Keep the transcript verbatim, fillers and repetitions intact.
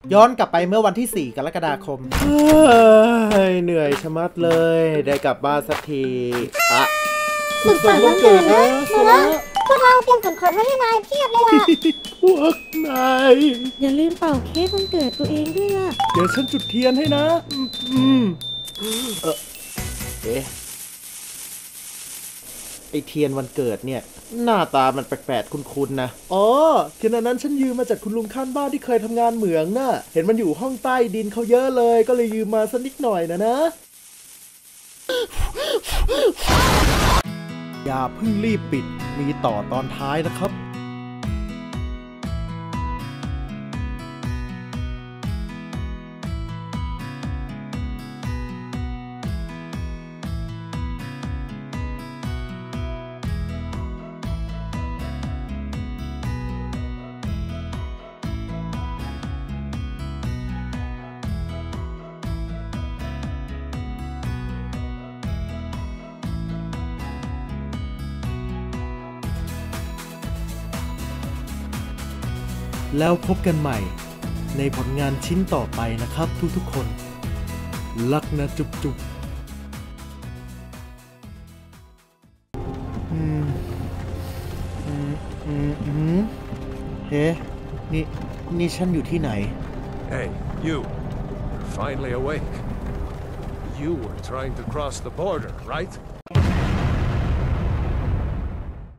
ย้อนกลับไปเมื่อวันที่สี่กรกฎาคมเหนื่อยชะมัดเลยได้กลับบ้านสักทีอะสุดสัปดาห์วันเกิดนะมาแล้วพวกเราเตรียมของขวัญไว้ให้นายเพียบเลยล่ะพวกนายอย่าลืมเป่าเค้กวันเกิดตัวเองด้วยล่ะเดี๋ยวฉันจุดเทียนให้นะอืมเออเอ๊ะไอเทียนวันเกิดเนี่ยหน้าตามันแปลกๆคุ้นๆนะอ๋อเทียนอันนั้นฉันยืมมาจากคุณลุงข้างบ้านที่เคยทำงานเหมืองน่ะเห็นมันอยู่ห้องใต้ดินเขาเยอะเลยก็เลยยืมมาสักนิดหน่อยนะนะอย่าเพิ่งรีบปิดมีต่อตอนท้ายนะครับแล้วพบกันใหม่ในผลงานชิ้นต่อไปนะครับทุกๆคนรักนะจุ๊บจุ๊บอืมอืมอืมอืมเฮ้นี่นี่ฉันอยู่ที่ไหน Hey, you. You're finally awake. You were trying to cross the border, right?